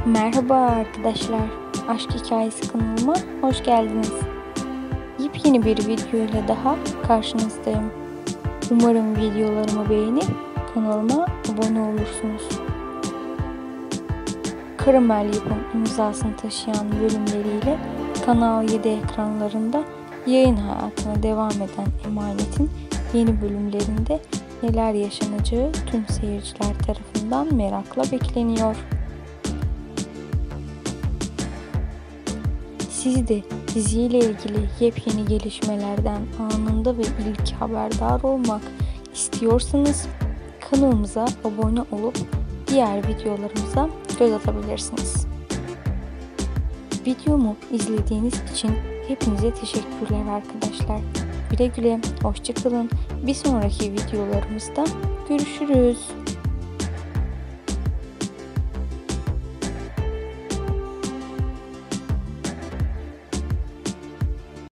Merhaba arkadaşlar, Aşk Hikayesi kanalıma hoş geldiniz. Yepyeni bir video ile daha karşınızdayım. Umarım videolarımı beğenip kanalıma abone olursunuz. Karamel Yapım imzasını taşıyan bölümleriyle Kanal 7 ekranlarında yayın hayatına devam eden Emanet'in yeni bölümlerinde neler yaşanacağı tüm seyirciler tarafından merakla bekleniyor. Siz de diziyle ilgili yepyeni gelişmelerden anında ve ilk haberdar olmak istiyorsanız kanalımıza abone olup diğer videolarımıza göz atabilirsiniz. Videomu izlediğiniz için hepinize teşekkürler arkadaşlar. Güle güle, hoşça kalın. Bir sonraki videolarımızda görüşürüz.